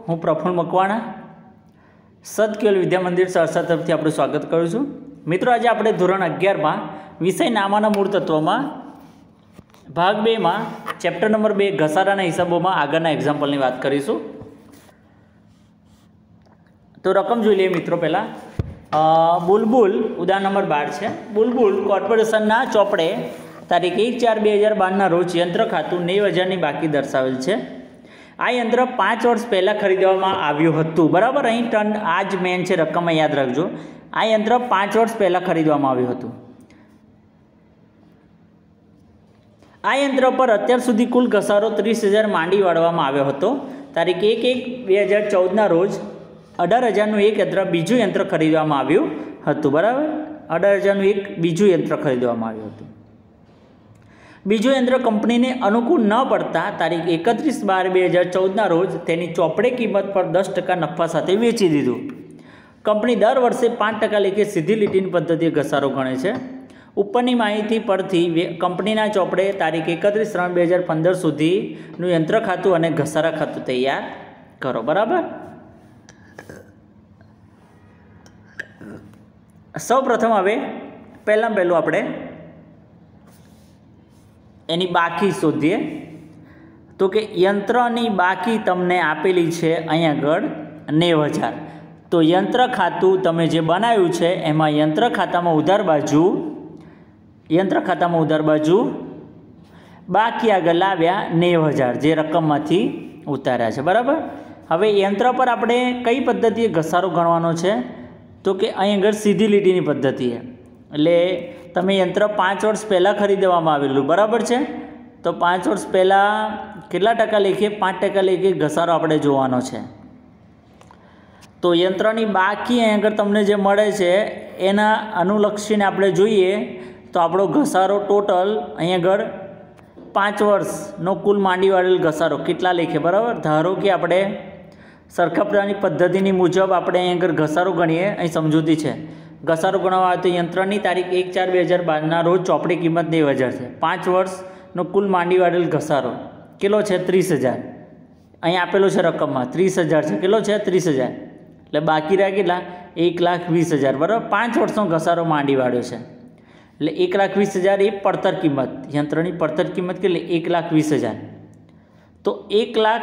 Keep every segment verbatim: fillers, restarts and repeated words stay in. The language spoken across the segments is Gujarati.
હું પ્રફુલ્લ મકવાણા સદકેવલ વિદ્યા મંદિર સરસા તરફથી આપણું સ્વાગત કરું છું। મિત્રો આજે આપણે ધોરણ અગિયારમાં વિષય નામાના મૂળ તત્વોમાં ભાગ બેમાં ચેપ્ટર નંબર બે ઘસારાના હિસાબોમાં આગળના એક્ઝામ્પલની વાત કરીશું। તો રકમ જોઈ લઈએ મિત્રો। પહેલાં બુલબુલ ઉદાહરણ નંબર બાર છે। બુલબુલ કોર્પોરેશનના ચોપડે તારીખ એક ચાર બે હજાર બારના રોજ યંત્ર ખાતું નેવ હજારની બાકી દર્શાવેલ છે। આ યંત્ર પાંચ વર્ષ પહેલાં ખરીદવામાં આવ્યું હતું, બરાબર। અહીં ટન આ જ મેન છે, રકમમાં યાદ રાખજો। આ યંત્ર પાંચ વર્ષ પહેલાં ખરીદવામાં આવ્યું હતું। આ યંત્ર પર અત્યાર સુધી કુલ ઘસારો ત્રીસ હજાર માંડી વાળવામાં આવ્યો હતો। તારીખ એક એક બે હજાર ચૌદના રોજ અઢાર હજારનું એક યંત્ર બીજું યંત્ર ખરીદવામાં આવ્યું હતું, બરાબર। અઢાર હજારનું એક બીજું યંત્ર ખરીદવામાં આવ્યું હતું। બીજું યંત્ર કંપનીને અનુકૂળ ન પડતા તારીખ એકત્રીસ બાર બે હજાર ચૌદના રોજ તેની ચોપડે કિંમત પર દસ ટકા નફા સાથે વેચી દીધું। કંપની દર વર્ષે પાંચ ટકા લેખે સીધી લીટીની પદ્ધતિએ ઘસારો ગણે છે। ઉપરની માહિતી પરથી કંપનીના ચોપડે તારીખ એકત્રીસ ત્રણ બે હજાર પંદર સુધીનું યંત્ર ખાતું અને ઘસારા ખાતું તૈયાર કરો, બરાબર। સૌ પ્રથમ હવે પહેલાં પહેલું આપણે એની બાકી શોધીએ। તો કે યંત્રની બાકી તમને આપેલી છે અહીં આગળ નેવ હજાર। તો યંત્ર ખાતું તમે જે બનાવ્યું છે એમાં યંત્ર ખાતામાં ઉધાર બાજુ યંત્ર ખાતામાં ઉધાર બાજુ બાકી આગળ લાવ્યા નેવ હજાર જે રકમમાંથી ઉતાર્યા છે, બરાબર। હવે યંત્ર પર આપણે કઈ પદ્ધતિએ ઘસારો ગણવાનો છે? તો કે અહીં આગળ સીધી લીટીની પદ્ધતિએ, એટલે તમે યંત્ર પાંચ વર્ષ પહેલાં ખરીદવામાં આવેલું, બરાબર છે। તો પાંચ વર્ષ પહેલાં કેટલા ટકા લેખે? પાંચ ટકા લેખે ઘસારો આપણે જોવાનો છે। તો યંત્રની બાકી અહીં આગળ તમને જે મળે છે એના અનુલક્ષીને આપણે જોઈએ તો આપણો ઘસારો ટોટલ અહીં આગળ પાંચ વર્ષનો કુલ માંડી વાળેલ ઘસારો કેટલા લેખે, બરાબર। ધારો કે આપણે સરખામણી પદ્ધતિની મુજબ આપણે અહીં આગળ ઘસારો ગણીએ। અહીં સમજૂતી છે, ઘસારો ગણવા આવે તો યંત્રની તારીખ એક ચાર બે હજાર બારના રોજ ચોપડી કિંમત નેવ હજાર છે। પાંચ વર્ષનો કુલ માંડી વાળેલ ઘસારો કેટલો છે? ત્રીસ હજાર। અહીં આપેલો છે રકમમાં ત્રીસ હજાર છે, કેટલો છે? ત્રીસ હજાર। એટલે બાકી રહ્યા કેટલા? એક લાખ વીસ હજાર, બરાબર। પાંચ વર્ષનો ઘસારો માંડી વાળ્યો છે એટલે એક લાખ વીસ હજાર એ પડતર કિંમત, યંત્રની પડતર કિંમત કેટલી? એક લાખ વીસ હજાર। તો એક લાખ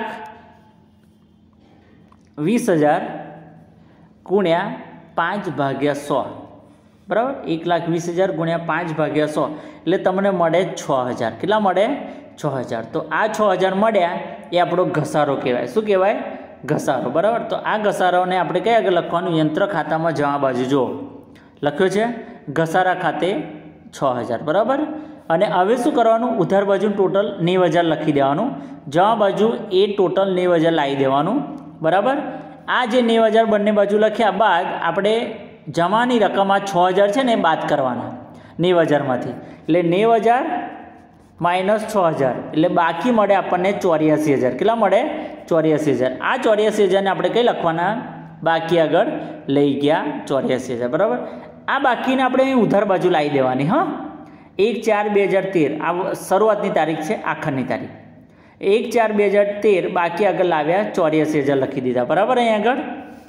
વીસ હજાર ગુણ્યા પાંચ ભાગ્યા સો, બરાબર। એક લાખ વીસ હજાર ગુણ્યા પાંચ ભાગ્યા સો એટલે તમને મળે છ હજાર। કેટલા મળે? છ હજાર। તો આ છ હજાર મળ્યા એ આપણો ઘસારો કહેવાય। શું કહેવાય? ઘસારો, બરાબર। તો આ ઘસારોને આપણે કઈ આગળ લખવાનું? યંત્ર ખાતામાં જમા બાજુ જો લખ્યો છે ઘસારા ખાતે છ હજાર, બરાબર। અને હવે શું કરવાનું? ઉધાર બાજુ ટોટલ નેવ હજાર લખી દેવાનું, જમા બાજુ એ ટોટલ નેવ હજાર લાવી દેવાનું, બરાબર। આ જે નેવ હજાર બંને બાજુ લખ્યા બાદ આપણે જમાની રકમમાં છ હજાર છે ને એ બાદ કરવાના નેવ હજારમાંથી, એટલે નેવ હજાર માઇનસ છ હજાર એટલે બાકી મળે આપણને ચોર્યાસી હજાર। કેટલા મળે? ચોર્યાસી હજાર। આ ચોર્યાસી હજારને આપણે કઈ લખવાના? બાકી આગળ લઈ ગયા ચોર્યાસી હજાર, બરાબર। આ બાકીને આપણે અહીં ઉધાર બાજુ લાવી દેવાની। હા, એક ચાર બે હજાર તેર આ શરૂઆતની તારીખ છે, આખરની તારીખ એક ચાર બે હજાર તેર બાકી આગળ લાવ્યા ચોર્યાસી હજાર લખી દીધા, બરાબર। અહીં આગળ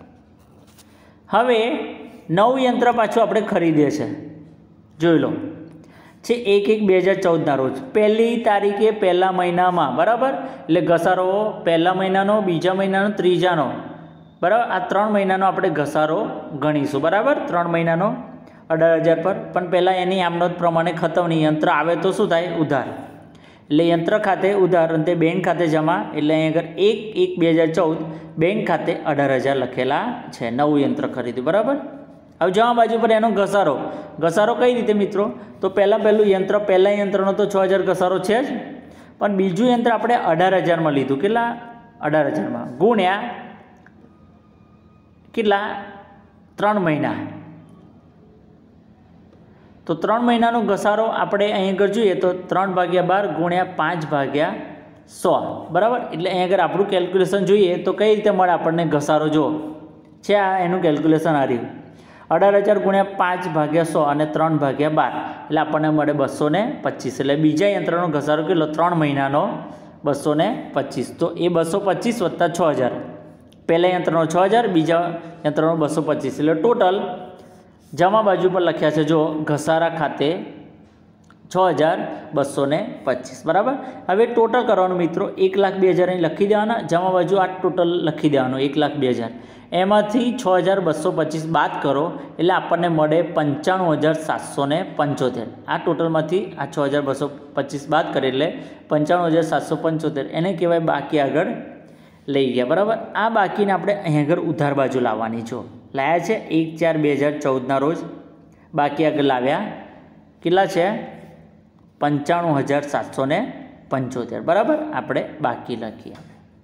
હવે નવું યંત્ર પાછું આપણે ખરીદીએ છીએ, જોઈ લો છે એક એક બે હજાર ચૌદના રોજ પહેલી તારીખે પહેલા મહિનામાં, બરાબર। એટલે ઘસારો પહેલા મહિનાનો, બીજા મહિનાનો, ત્રીજાનો, બરાબર। આ ત્રણ મહિનાનો આપણે ઘસારો ગણીશું, બરાબર। ત્રણ મહિનાનો અઢાર હજાર પર, પણ પહેલાં એની આમનોંધ પ્રમાણે ખતમ નહીં, યંત્ર આવે તો શું થાય? ઉધાર, એટલે યંત્ર ખાતે ઉધાર અને તે બેંક ખાતે જમા, એટલે અહીં આગળ એક એક બે હજાર ચૌદ બેંક ખાતે અઢાર હજાર લખેલા છે, નવું યંત્ર ખરીદ્યું, બરાબર। હવે જમા બાજુ પર એનો ઘસારો ઘસારો કઈ રીતે મિત્રો? તો પહેલાં પહેલું યંત્ર પહેલાં યંત્રનો તો છ હજાર ઘસારો છે જ, પણ બીજું યંત્ર આપણે અઢાર હજારમાં લીધું, કેટલા? અઢાર હજારમાં ગુણ્યા કેટલા? ત્રણ મહિના। તો ત્રણ મહિનાનો ઘસારો આપણે અહીં આગળ જોઈએ તો ત્રણ ભાગ્યા બાર ગુણ્યા પાંચ ભાગ્યા સો, બરાબર। એટલે અહીં આગળ આપણું કેલ્ક્યુલેશન જોઈએ તો કઈ રીતે મળે આપણને ઘસારો? જો છે આ એનું કેલ્ક્યુલેશન આ રહ્યું, અઢાર હજાર ગુણ્યા પાંચ ભાગ્યા સો અને ત્રણ ભાગ્યા બાર એટલે આપણને મળે બસો ને પચીસ। એટલે બીજા યંત્રનો ઘસારો કેટલો? ત્રણ મહિનાનો બસો ને પચીસ। તો એ બસો પચીસ વત્તા છ હજાર પહેલા યંત્રનો છ હજાર, બીજા યંત્રનો બસો પચીસ, એટલે ટોટલ જમા બાજુ પર લખ્યા છે જો ઘસારા ખાતે છ હજાર બસો ને પચીસ, બરાબર. હવે ટોટલ કરવાનું મિત્રો, એક લાખ બે હજાર અહીં લખી દેવાના, જમા બાજુ આ ટોટલ લખી દેવાનું એક લાખ બે હજાર, એમાંથી છ હજાર બસો પચીસ બાદ કરો એટલે આપણને મળે પંચાણું હજાર સાતસો ને પંચોતેર. આ ટોટલમાંથી આ છ હજાર બસો પચીસ બાદ કરે એટલે પંચાણું હજાર સાતસો પંચોતેર, એને કહેવાય બાકી આગળ લઈ ગયા, બરાબર. આ બાકીને આપણે અહીં આગળ ઉધાર બાજુ લાવવાની જો લાવ્યા છે એક ચાર બે હજાર ચૌદના રોજ બાકી આગળ લાવ્યા, કેટલા છે પંચાણું હજાર સાતસો ને પંચોતેર, બરાબર. આપણે બાકી લખીએ.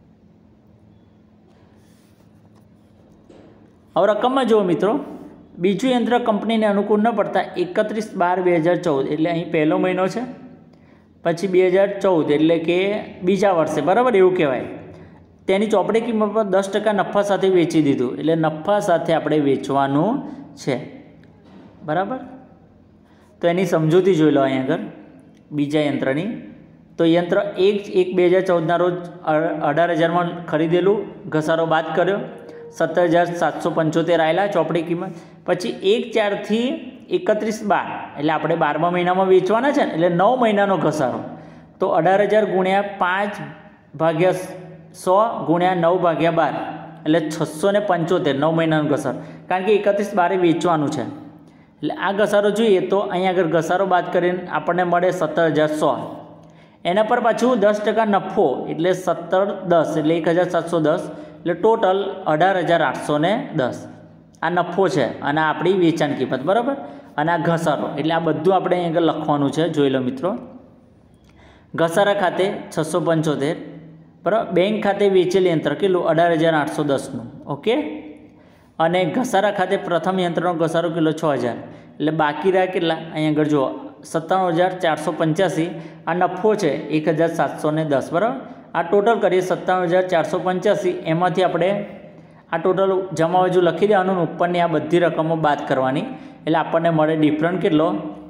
હવે રકમમાં જુઓ મિત્રો, બીજું યંત્ર કંપનીને અનુકૂળ ન પડતા એકત્રીસ બાર બે હજાર ચૌદ એટલે અહીં પહેલો મહિનો છે, પછી બે હજાર ચૌદ એટલે કે બીજા વર્ષે, બરાબર એવું કહેવાય. તેની ચોપડી કિંમત પર દસ ટકા નફા સાથે વેચી દીધું, એટલે નફા સાથે આપણે વેચવાનું છે, બરાબર. તો એની સમજૂતી જોઈ લો અહીં આગળ બીજા યંત્રની. તો યંત્ર એક એક બે હજાર ચૌદના રોજ અઢાર હજારમાં ખરીદેલું, ઘસારો બાદ કર્યો, સત્તર હજાર સાતસો પંચોતેર આવેલા ચોપડી કિંમત. પછી એક ચારથી એકત્રીસ બાર એટલે આપણે બારમા મહિનામાં વેચવાના છે ને, એટલે નવ મહિનાનો ઘસારો. તો અઢાર હજાર ગુણ્યા પાંચ ભાગ્યા સો ગુણ્યા નવ ભાગ્યા બાર એટલે છસો ને પંચોતેર, નવ મહિનાનો ઘસારો, કારણ કે એકત્રીસ બારે વેચવાનું છે. એટલે આ ઘસારો જોઈએ તો અહીંયા આગળ ઘસારો બાદ કરીને આપણને મળે સત્તર હજાર સો. એના પર પાછું દસ ટકા નફો એટલે સત્તર દસ એટલે એક હજાર સાતસો દસ, એટલે ટોટલ અઢાર હજાર આઠસો ને દસ આ નફો છે અને આપણી વેચાણ કિંમત, બરાબર. અને આ ઘસારો એટલે આ બધું આપણે અહીં આગળ લખવાનું છે, જોઈ લો મિત્રો. ઘસારા ખાતે છસો પંચોતેર, બરાબર. બેંક ખાતે વેચેલ યંત્ર કેટલું અઢાર હજાર આઠસો દસનું, ઓકે. અને ઘસારા ખાતે પ્રથમ યંત્રનો ઘસારો કિલો છ હજાર, એટલે બાકી રહ્યા કેટલા અહીં આગળ જુઓ સત્તાણું હજાર ચારસો પંચ્યાસી, આ નફો છે એક હજાર સાતસો ને દસ, બરાબર. આ ટોટલ કરીએ સત્તાણું હજાર ચારસો પંચ્યાસી, એમાંથી આપણે આ ટોટલ જમા બાજુ લખી દેવાનું, ઉપરની આ બધી રકમો બાદ કરવાની, એટલે આપણને મળે ડિફરન્ટ કેટલો,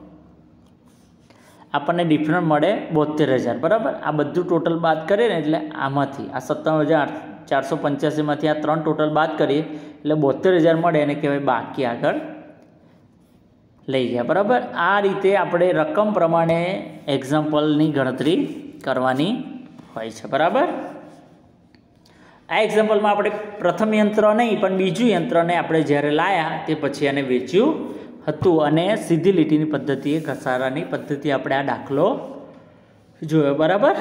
આપણને ડિફરન્ટ મળે બોતેર હજાર, બરાબર. આ બધું ટોટલ બાદ કરીએ ને એટલે આમાંથી આ સત્તાણું હજાર ચારસો પંચ્યાસીમાંથી આ ત્રણ ટોટલ બાદ કરીએ એટલે બોતેર હજાર મળે, એને કહેવાય બાકી આગળ લઈ ગયા, બરાબર. આ રીતે આપણે રકમ પ્રમાણે એક્ઝામ્પલની ગણતરી કરવાની હોય છે, બરાબર. આ એક્ઝામ્પલમાં આપણે પ્રથમ યંત્ર નહીં પણ બીજું યંત્રને આપણે જ્યારે લાયા તે પછી એને વેચ્યું હતું અને સીધી લીટીની પદ્ધતિએ ઘસારાની પદ્ધતિ આપણે આ દાખલો જોયો, બરાબર.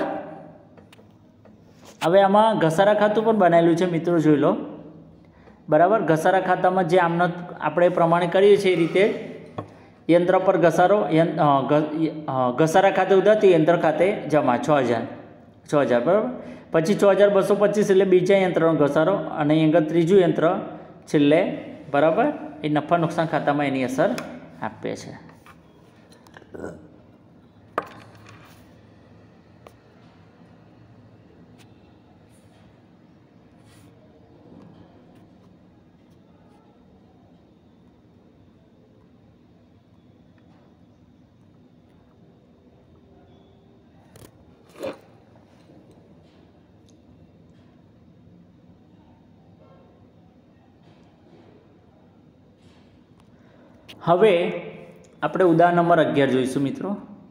હવે આમાં ઘસારા ખાતું પણ બનાવેલું છે મિત્રો, જોઈ લો, બરાબર. ઘસારા ખાતામાં જે આમનો આપણે પ્રમાણે કરીએ છીએ એ રીતે યંત્ર પર ઘસારો, ઘસારા ખાતે ઉધારથી યંત્ર ખાતે જમા છ હજાર છ હજાર બરાબર. પછી છ હજાર બસો પચીસ એટલે બીજા યંત્રનો ઘસારો અને અહીં આગળ ત્રીજું યંત્ર છેલ્લે, બરાબર. એ નફા નુકસાન ખાતામાં એની અસર આપે છે. હવે આપણે ઉદાહરણ નંબર અગિયાર જોઈશું મિત્રો.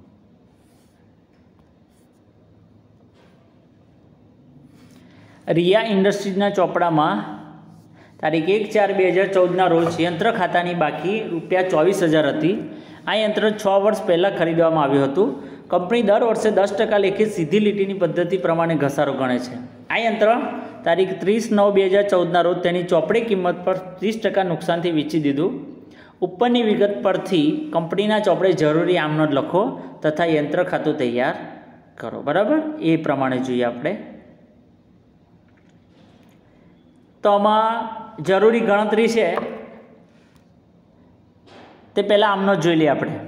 રિયા ઇન્ડસ્ટ્રીઝના ચોપડામાં તારીખ એક ચાર બે હજાર ચૌદના રોજ યંત્ર ખાતાની બાકી રૂપિયા ચોવીસ હજાર હતી. આ યંત્ર છ વર્ષ પહેલાં ખરીદવામાં આવ્યું હતું. કંપની દર વર્ષે દસ ટકા લેખે સીધી લીટીની પદ્ધતિ પ્રમાણે ઘસારો ગણે છે. આ યંત્ર તારીખ ત્રીસ નવ બે હજાર ચૌદના રોજ તેની ચોપડી કિંમત પર ત્રીસ ટકા નુકસાનથી વેચી દીધું. ઉપરની વિગત પરથી કંપનીના ચોપડે જરૂરી આમનોંધ લખો તથા યંત્ર ખાતું તૈયાર કરો, બરાબર. એ પ્રમાણે જોઈએ આપણે. તો આમાં જરૂરી ગણતરી છે તે પહેલાં આમનોંધ જોઈ લઈએ આપણે.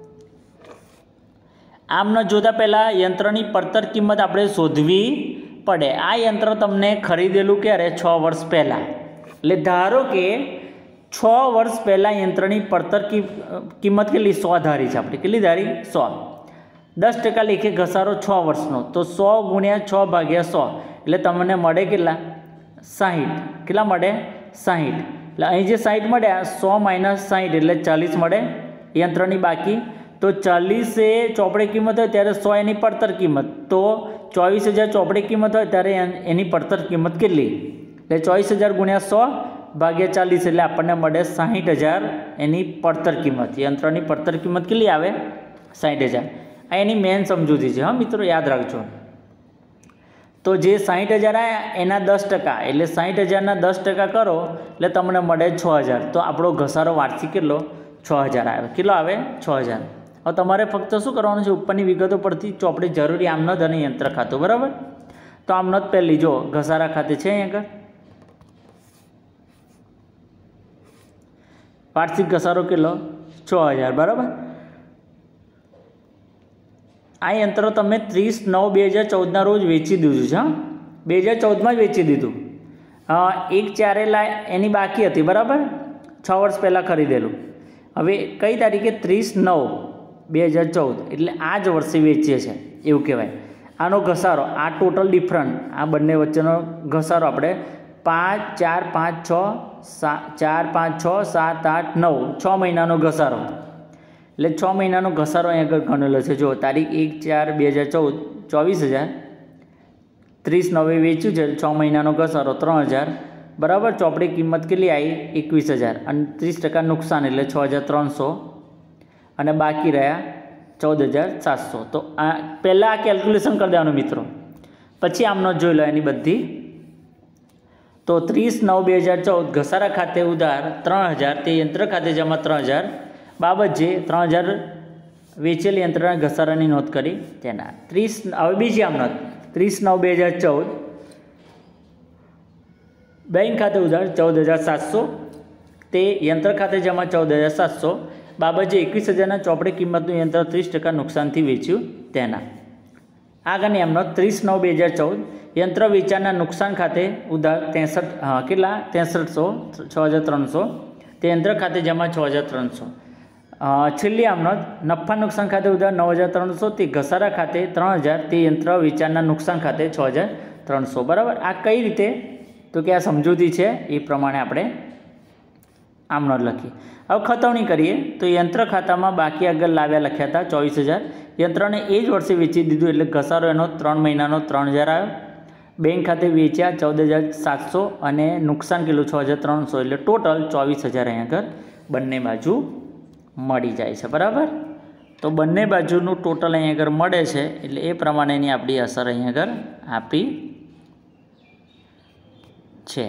આમનોંધ જોતા પહેલાં યંત્રની પડતર કિંમત આપણે શોધવી પડે. આ યંત્ર તમને ખરીદેલું ક્યારે? છ વર્ષ પહેલાં. એટલે ધારો કે છ વર્ષ પહેલાં યંત્રની પડતર કિંમત કેટલી? સો ધારી છે આપણે. કેટલી ધારી? સો. દસ ટકા લેખે ઘસારો છ વર્ષનો, તો સો ગુણ્યા છ ભાગ્યા સો એટલે તમને મળે કેટલા? સાહીઠ કેટલા મળે સાહીઠ એટલે અહીં જે સાહીઠ મળ્યા સો માઇનસ સાહીઠ એટલે ચાલીસ મળે યંત્રની બાકી તો ચાલીસ એ ચોપડી કિંમત હોય ત્યારે સો એની પડતર કિંમત તો ચોવીસ હજાર ચોપડી કિંમત હોય ત્યારે એની પડતર કિંમત કેટલી એટલે ચોવીસ હજાર ગુણ્યા સો ભાગ્યા ચાલીસ એટલે આપણને મળે સાહીઠ હજાર એની પડતર કિંમત યંત્રની પડતર કિંમત કેટલી આવે સાહીઠ હજાર આ એની મેન સમજૂતી છે હા મિત્રો યાદ રાખજો તો જે સાહીઠ હજાર આવ્યા એના દસ ટકા એટલે સાહીઠ હજારના દસ ટકા કરો એટલે તમને મળે છ હજાર તો આપણો ઘસારો વાર્ષિક કેટલો છ હજાર આવે કેટલો આવે છ હજાર હવે તમારે ફક્ત શું કરવાનું છે ઉપરની વિગતો પરથી ચોપડી જરૂરી આમનોંધ અને યંત્ર ખાતું બરાબર તો આમનોંધ પહેલી જો ઘસારા ખાતે છે અહીંયા આગળ વાર્ષિક ઘસારો કેટલો છ હજાર બરાબર આ યંત્ર તમે ત્રીસ નવ બે હજાર ચૌદના રોજ વેચી દીધું છે હા બે હજાર ચૌદમાં જ વેચી દીધું એક ચારે લા એની બાકી હતી બરાબર છ વર્ષ પહેલાં ખરીદેલું હવે કઈ તારીખે ત્રીસ નવ બે હજાર ચૌદ એટલે આ જ વર્ષે વેચીએ છે એવું કહેવાય આનો ઘસારો આ ટોટલ ડિફરન્ટ આ બંને વચ્ચેનો ઘસારો આપણે પાંચ ચાર પાંચ છ સાત ચાર પાંચ છ સાત આઠ નવ છ મહિનાનો ઘસારો એટલે છ મહિનાનો ઘસારો અહીં આગળ ગણેલો છે જો તારીખ એક ચાર બે હજાર ચૌદ ચોવીસ હજાર ત્રીસ નવે વેચ્યું છે છ મહિનાનો ઘસારો ત્રણ હજાર બરાબર ચોપડી કિંમત કેટલી આવી એકવીસ હજાર અને ત્રીસ ટકા નુકસાન એટલે છ હજાર ત્રણસો અને બાકી રહ્યા ચૌદ હજાર સાતસો તો આ પહેલાં આ કેલ્ક્યુલેશન કરી દેવાનું મિત્રો પછી આમનો જોઈ લો એની બધી તો ત્રીસ નવ બે હજાર ચૌદ ઘસારા ખાતે ઉધાર ત્રણ હજાર તે યંત્ર ખાતે જમા ત્રણ હજાર બાબત જે ત્રણ હજાર વેચેલ યંત્રના ઘસારાની નોંધ કરી તેના ત્રીસ હવે બીજી આમ નોંધ ત્રીસ નવ બે હજાર ચૌદ બેંક ખાતે ઉધાર ચૌદ હજાર સાતસો તે યંત્ર ખાતે જમા ચૌદ હજાર સાતસો બાબત જે એકવીસ હજારના ચોપડી કિંમતનું યંત્ર ત્રીસ ટકા નુકસાનથી વેચ્યું તેના આગળની આમ નોંધ ત્રીસ નવ બે હજાર ચૌદ યંત્ર વેચાણના નુકસાન ખાતે ઉધાર ત્રેસઠ હા કેટલા ત્રેસઠસો છ હજાર ત્રણસો તે યંત્ર ખાતે જમા છ હજાર ત્રણસો છેલ્લી આમ નોંધ નફા નુકસાન ખાતે ઉધાર નવ હજાર ત્રણસો તે ઘસારા ખાતે ત્રણ હજાર તે યંત્ર વેચાણના નુકસાન ખાતે છ હજાર ત્રણસો બરાબર આ કઈ રીતે તો કે આ સમજૂતી છે એ પ્રમાણે આપણે આમ નોંધ લખીએ હવે ખતવણી કરીએ તો યંત્ર ખાતામાં બાકી આગળ લાવ્યા લખ્યા હતા ચોવીસ હજાર યંત્રને એ જ વર્ષે વેચી દીધું એટલે ઘસારો એનો ત્રણ મહિનાનો ત્રણ હજાર આવ્યો બેંક ખાતે વેચ્યા ચૌદ હજાર સાતસો અને નુકસાન કેટલું છ હજાર ત્રણસો એટલે ટોટલ ચોવીસ હજાર અહીંયા આગળ બંને બાજુ મળી જાય છે બરાબર તો બંને બાજુનું ટોટલ અહીંયા આગળ મળે છે એટલે એ પ્રમાણેની આપણી અસર અહીંયા આગળ આપી છે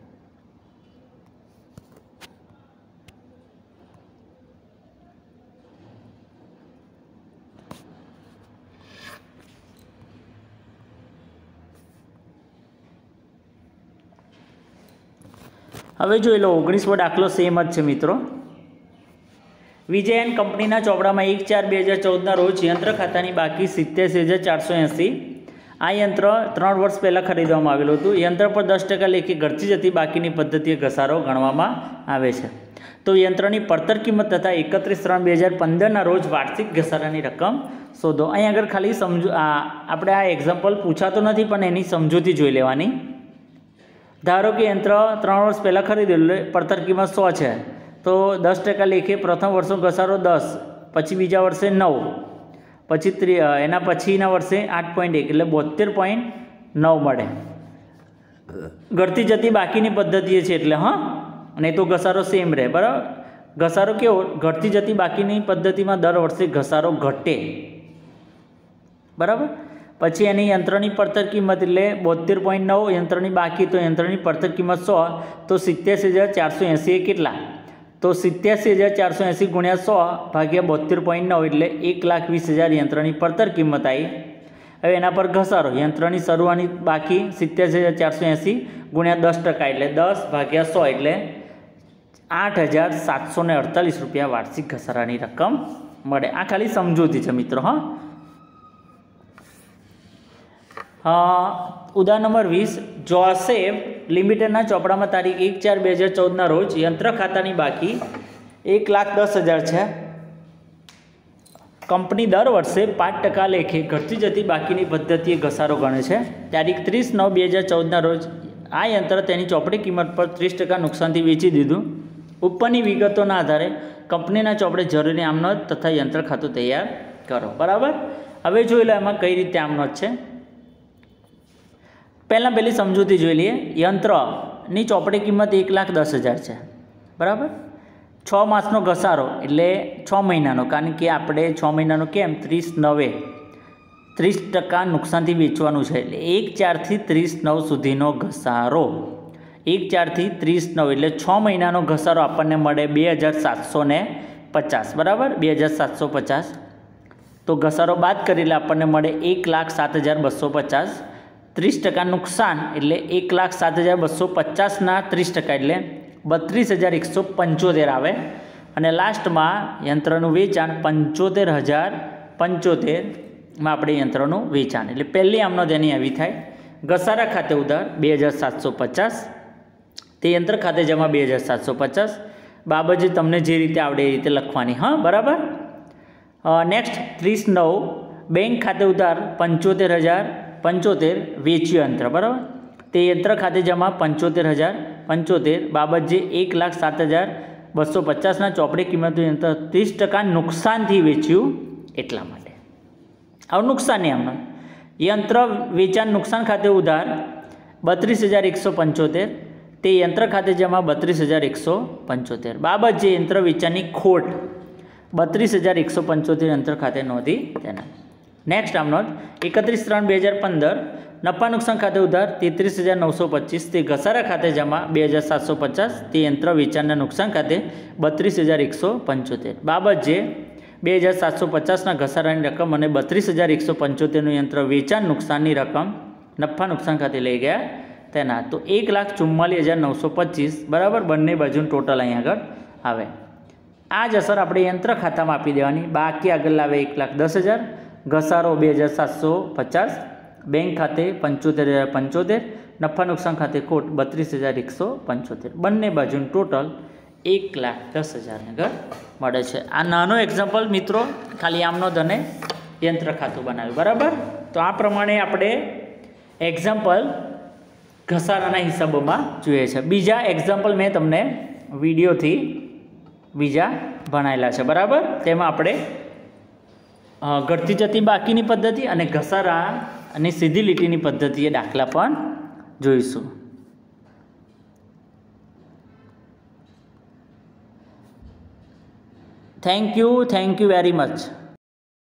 હવે જોઈ લો ઓગણીસમો દાખલો સેમ જ છે મિત્રો વિજયન કંપનીના ચોપડામાં એક ચાર બે હજાર ચૌદના રોજ યંત્ર ખાતાની બાકી સિત્તેર હજાર ચારસો એંસી આ યંત્ર ત્રણ વર્ષ પહેલાં ખરીદવામાં આવેલું હતું યંત્ર પર દસ ટકા લેખે ઘટતી જતી બાકીની પદ્ધતિએ ઘસારો ગણવામાં આવે છે તો યંત્રની પડતર કિંમત તથા એકત્રીસ ત્રણ બે હજાર પંદરના રોજ વાર્ષિક ઘસારાની રકમ શોધો અહીં આગળ ખાલી સમજુ આ આપણે આ એક્ઝામ્પલ પૂછાતો નથી પણ એની સમજૂતી જોઈ લેવાની ધારો કે યંત્ર ત્રણ વર્ષ પહેલાં ખરીદેલું પડતર કિંમત સો છે તો દસ ટકા લેખે પ્રથમ વર્ષનો ઘસારો દસ પછી બીજા વર્ષે નવ પછી ત્રી એના પછીના વર્ષે આઠ પોઈન્ટ એક એટલે બોતેર પોઈન્ટ નવ મળે ઘટતી જતી બાકીની પદ્ધતિએ છે એટલે હા નહીં તો ઘસારો સેમ રહે બરાબર ઘસારો કેવો ઘટતી જતી બાકીની પદ્ધતિમાં દર વર્ષે ઘસારો ઘટે બરાબર પછી એની યંત્રની પડતર કિંમત એટલે બોતેર પોઈન્ટ નવ યંત્રની બાકી તો યંત્રની પડતર કિંમત સો તો સિત્યાસી હજાર ચારસો એંસી કેટલા તો સિત્યાસી હજાર ચારસો એંસી ગુણ્યા સો ભાગ્યા બોતેર પોઈન્ટ નવ એટલે એક લાખ વીસ હજાર યંત્રની પડતર કિંમત આવી હવે એના પર ઘસારો યંત્રની શરૂઆતની બાકી સિત્યાસી હજાર ચારસો એંસી ગુણ્યા દસ ટકા એટલે દસ ભાગ્યા સો એટલે આઠ હજાર સાતસો ને અડતાલીસ રૂપિયા વાર્ષિક ઘસારાની રકમ મળે આ ખાલી સમજૂતી છે મિત્રો હા ઉદાહરણ નંબર વીસ જોસેફ લિમિટેડના ચોપડામાં તારીખ એક ચાર બે હજાર ચૌદના રોજ યંત્ર ખાતાની બાકી એક લાખ દસ હજાર છે કંપની દર વર્ષે પાંચ ટકા લેખે ઘટતી જતી બાકીની પદ્ધતિએ ઘસારો ગણે છે તારીખ ત્રીસ નવ બે હજાર ચૌદના રોજ આ યંત્ર તેની ચોપડી કિંમત પર ત્રીસ ટકા નુકસાનથી વેચી દીધું. ઉપરની વિગતોના આધારે કંપનીના ચોપડે જરૂરી આમનોંધ તથા યંત્ર ખાતું તૈયાર કરો. બરાબર. હવે જોઈ લો એમાં કઈ રીતે આમનોંધ છે. પહેલાં પહેલી સમજૂતી જોઈ લઈએ. યંત્રની ચોપડી કિંમત એક લાખ દસ હજાર છે. બરાબર. છ માસનો ઘસારો એટલે છ મહિનાનો, કારણ કે આપણે છ મહિનાનો કેમ ત્રીસ નવે ત્રીસ ટકા નુકસાનથી વેચવાનું છે, એટલે એક ચારથી ત્રીસ નવ સુધીનો ઘસારો. એક ચારથી ત્રીસ નવ એટલે છ મહિનાનો ઘસારો આપણને મળે બે હજાર સાતસો ને પચાસ. બરાબર. બે હજાર સાતસો પચાસ તો ઘસારો બાદ કરી એટલે આપણને મળે એક લાખ સાત હજાર બસો પચાસ. ત્રીસ ટકા નુકસાન એટલે એક લાખ સાત હજાર બસો પચાસના ત્રીસ ટકા એટલે બત્રીસ હજાર એકસો પંચોતેર આવે. અને લાસ્ટમાં યંત્રનું વેચાણ પંચોતેર હજાર પંચોતેરમાં આપણે યંત્રનું વેચાણ, એટલે પહેલી આમનોંધ એની આવી થાય. ઘસારા ખાતે ઉધાર બે હજાર સાતસો પચાસ, તે યંત્ર ખાતે જમા બે હજાર સાતસો પચાસ. બાબત જે તમને જે રીતે આવડે એ રીતે લખવાની. હા, બરાબર. નેક્સ્ટ ત્રીસ નવ બેંક ખાતે ઉધાર પંચોતેર હજાર પંચોતેર વેચ્યું યંત્ર. બરાબર. તે યંત્ર ખાતે જમા પંચોતેર હજાર પંચોતેર. બાબત જે એક લાખ સાત હજાર બસો પચાસના ચોપડી કિંમતનું યંત્ર ત્રીસ ટકા નુકસાનથી વેચ્યું એટલા માટે. હવે નુકસાનની આમનોંધ. યંત્ર વેચાણ નુકસાન ખાતે ઉધાર બત્રીસ હજાર એકસો પંચોતેર, તે યંત્ર ખાતે જમા બત્રીસ હજાર એકસો પંચોતેર. બાબત જે યંત્ર વેચાણની ખોટ બત્રીસ હજાર એકસો પંચોતેર યંત્ર ખાતે નોંધી તેના. નેક્સ્ટ આમનોંધ. એકત્રીસ ત્રણ બે હજાર પંદર નફા નુકસાન ખાતે ઉધાર તેત્રીસ હજાર નવસો પચીસ, તે ઘસારા ખાતે જમા બે હજાર સાતસો પચાસ, તે યંત્ર વેચાણના નુકસાન ખાતે બત્રીસ હજાર એકસો પંચોતેર. બાબત જે બે હજાર સાતસો પચાસના ઘસારાની રકમ અને બત્રીસ હજાર એકસો પંચોતેરનું યંત્ર વેચાણ નુકસાનની રકમ નફા નુકસાન ખાતે લઈ ગયા તેના. તો એક લાખ ચુમ્માલીસ હજાર નવસો પચીસ. બરાબર. બંને બાજુનું ટોટલ અહીં આગળ આવે. આ જ અસર આપણે યંત્ર ખાતામાં આપી દેવાની. બાકી આગળ લાવે એક લાખ દસ હજાર, ઘસારો બે હજાર સાતસો પચાસ, બેંક ખાતે પંચોતેર હજાર પંચોતેર, નફા નુકસાન ખાતે ખોટ બત્રીસ હજાર એકસો પંચોતેર. બંને બાજુનું ટોટલ એક લાખ દસ હજાર આગળ મળે છે. આ નાનો એક્ઝામ્પલ મિત્રો, ખાલી આમનોંધ અને યંત્ર ખાતું બનાવ્યું. બરાબર. તો આ પ્રમાણે આપણે એક્ઝામ્પલ ઘસારાના હિસાબોમાં જોઈએ છે. બીજા એક્ઝામ્પલ મેં તમને વિડીયોથી બીજા ભણાયેલા છે. બરાબર. તેમાં આપણે ઘટતી જતી બાકીની પદ્ધતિ અને ઘસારા અને સીધી લીટીની પદ્ધતિએ દાખલા પણ જોઈશું. Thank you thank you very much.